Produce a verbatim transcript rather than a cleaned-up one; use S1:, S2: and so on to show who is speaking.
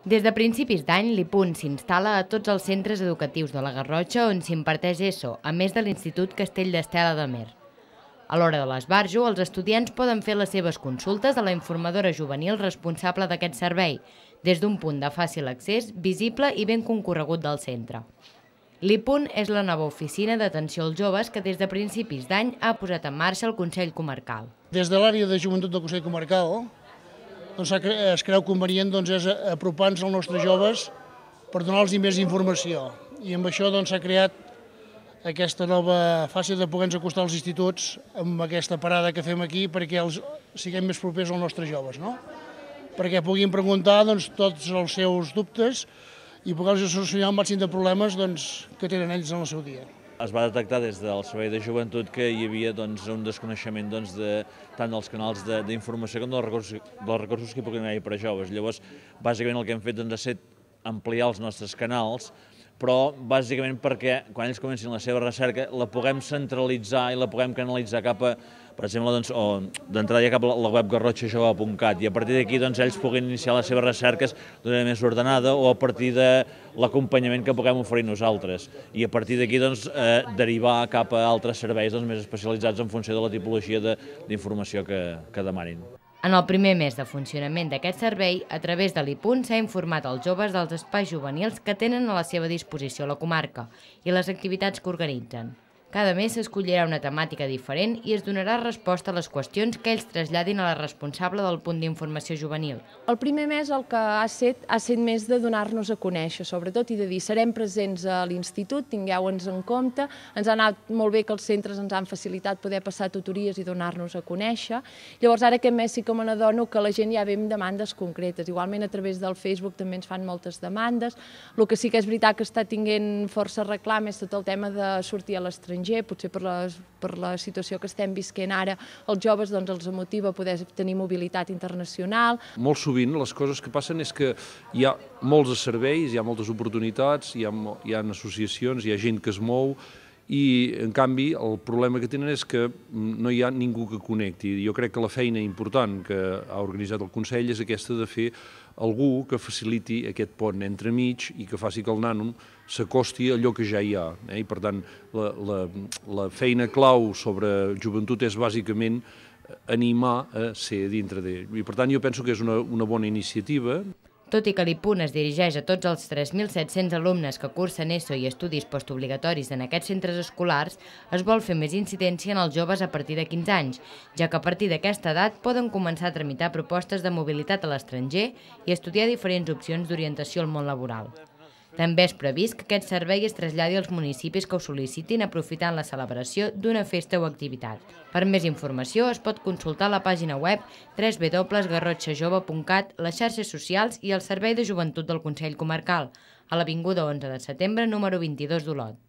S1: Des de principis d'any, l'I P U N s'instal·la a tots els centres educatius de la Garrotxa on s'imparteix ESO, a més de l'Institut Castell d'Estela d'Amer. A l'hora de l'esbarjo, els estudiants poden fer les seves consultes a la informadora juvenil responsable d'aquest servei, des d'un punt de fàcil accés, visible i ben concorregut del centre. L'I P U N és la nova oficina d'atenció als joves que des de principis d'any ha posat en marxa el Consell Comarcal.
S2: Des de l'àrea de joventut del Consell Comarcal doncs, es creu convenient doncs, és apropar-nos als nostres joves per donar-los més informació. I amb això s'ha doncs, creat aquesta nova fase de poder-nos acostar als instituts amb aquesta parada que fem aquí perquè els siguem més propers als nostres joves, no? Perquè puguin preguntar doncs, tots els seus dubtes i poder-los solucionar el màxim de problemes doncs, que tenen ells en el seu dia.
S3: Es va detectar des del Servei de Joventut que hi havia doncs, un desconeixement doncs, de, tant dels canals d'informació com dels recursos, dels recursos que hi puguin haver per a joves. Llavors, bàsicament el que hem fet doncs, ha estat ampliar els nostres canals, però bàsicament perquè quan ells comencin la seva recerca la puguem centralitzar i la puguem canalitzar cap a, per exemple, doncs, o d'entrada ja cap a la web garrotxa jove punt cat i a partir d'aquí doncs, ells puguin iniciar les seves recerques d'una manera més ordenada o a partir de l'acompanyament que puguem oferir nosaltres i a partir d'aquí doncs, eh, derivar cap a altres serveis doncs, més especialitzats en funció de la tipologia d'informació que, que demanin.
S1: En el primer mes de funcionament d'aquest servei, a través de l'I P U N s'ha informat als joves dels espais juvenils que tenen a la seva disposició la comarca i les activitats que organitzen. Cada mes s'escollirà una temàtica diferent i es donarà resposta a les qüestions que ells traslladin a la responsable del punt d'informació juvenil.
S4: El primer mes el que ha set ha set més de donar-nos a conèixer, sobretot, i de dir serem presents a l'institut, tingueu-nos en compte. Ens ha anat molt bé que els centres ens han facilitat poder passar tutories i donar-nos a conèixer. Llavors ara aquest mes sí que me n'adono que la gent ja ve amb demandes concretes. Igualment a través del Facebook també ens fan moltes demandes. El que sí que és veritat que està tinguent força reclam és tot el tema de sortir a l'estranger. Potser per la, per la situació que estem visquent ara, els joves doncs, els motiva a poder tenir mobilitat internacional.
S5: Molt sovint les coses que passen és que hi ha molts serveis, hi ha moltes oportunitats, hi ha, hi ha associacions, hi ha gent que es mou i, en canvi, el problema que tenen és que no hi ha ningú que connecti. Jo crec que la feina important que ha organitzat el Consell és aquesta de fer algú que faciliti aquest pont entremig i que faci que el nano s'acosti a allò que ja hi ha. Eh? I per tant, la, la, la feina clau sobre joventut és bàsicament animar a ser dintre d'ell. I per tant jo penso que és una, una bona iniciativa.
S1: Tot i que l'I P U N es dirigeix a tots els tres mil set-cents alumnes que cursen ESO i estudis postobligatoris en aquests centres escolars, es vol fer més incidència en els joves a partir de quinze anys, ja que a partir d'aquesta edat poden començar a tramitar propostes de mobilitat a l'estranger i estudiar diferents opcions d'orientació al món laboral. També és previst que aquest servei es traslladi als municipis que ho sol·licitin aprofitant la celebració d'una festa o activitat. Per més informació es pot consultar la pàgina web w w w punt garrotxa jove punt cat, les xarxes socials i el Servei de Joventut del Consell Comarcal, a l'avinguda onze de setembre número vint-i-dos d'Olot.